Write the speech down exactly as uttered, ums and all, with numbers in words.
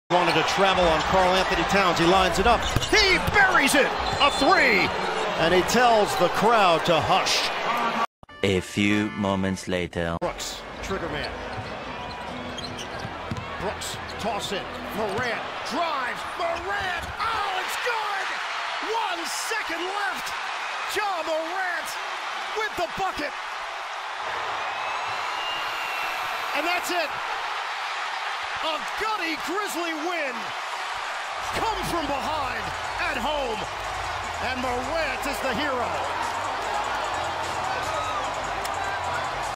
Wanted to travel on Karl Anthony Towns. He lines it up. He buries it. A three. And he tells the crowd to hush. A few moments later. Brooks, trigger man. Brooks, toss it. Morant drives. Morant. Oh, it's good. One second left. Ja Morant with the bucket. And that's it. A gutty Grizzly win. Come from behind at home. And Morant is the hero.